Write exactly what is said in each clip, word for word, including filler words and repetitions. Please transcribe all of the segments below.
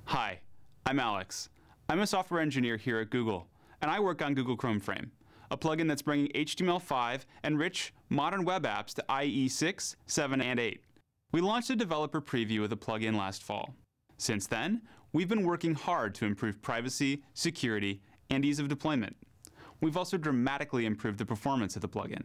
Hi, I'm Alex. I'm a software engineer here at Google, and I work on Google Chrome Frame, a plugin that's bringing H T M L five and rich, modern web apps to I E six, seven, and eight. We launched a developer preview of the plugin last fall. Since then, we've been working hard to improve privacy, security, and ease of deployment. We've also dramatically improved the performance of the plugin.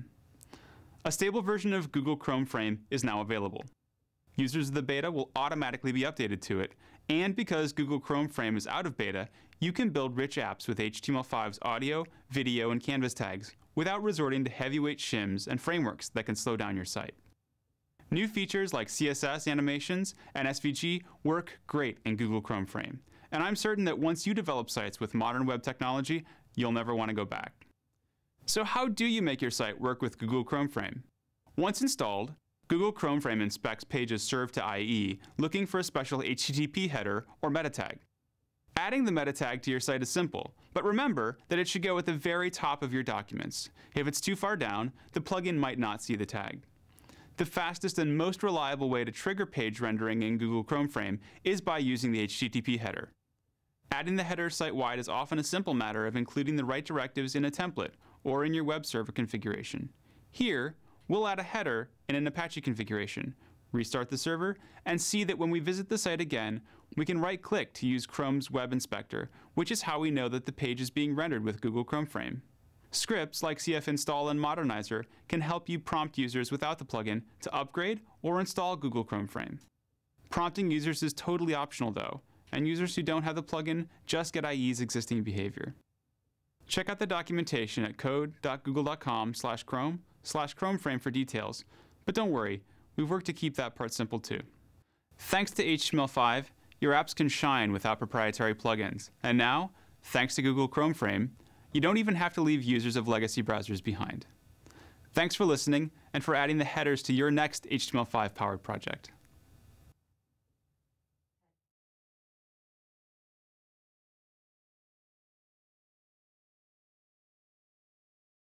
A stable version of Google Chrome Frame is now available. Users of the beta will automatically be updated to it, and because Google Chrome Frame is out of beta, you can build rich apps with H T M L five's audio, video, and canvas tags without resorting to heavyweight shims and frameworks that can slow down your site. New features like C S S animations and S V G work great in Google Chrome Frame, and I'm certain that once you develop sites with modern web technology, you'll never want to go back. So how do you make your site work with Google Chrome Frame? Once installed, Google Chrome Frame inspects pages served to I E, looking for a special H T T P header or meta tag. Adding the meta tag to your site is simple, but remember that it should go at the very top of your documents. If it's too far down, the plugin might not see the tag. The fastest and most reliable way to trigger page rendering in Google Chrome Frame is by using the H T T P header. Adding the header site-wide is often a simple matter of including the right directives in a template or in your web server configuration. Here, we'll add a header in an Apache configuration, restart the server, and see that when we visit the site again, we can right-click to use Chrome's Web Inspector, which is how we know that the page is being rendered with Google Chrome Frame. Scripts like cfinstall and Modernizer can help you prompt users without the plugin to upgrade or install Google Chrome Frame. Prompting users is totally optional though, and users who don't have the plugin just get I E's existing behavior. Check out the documentation at code.google.com slash chrome slash chromeframe for details, but don't worry, we've worked to keep that part simple too. Thanks to H T M L five, your apps can shine without proprietary plugins, and now, thanks to Google Chrome Frame, you don't even have to leave users of legacy browsers behind. Thanks for listening and for adding the headers to your next H T M L five powered project.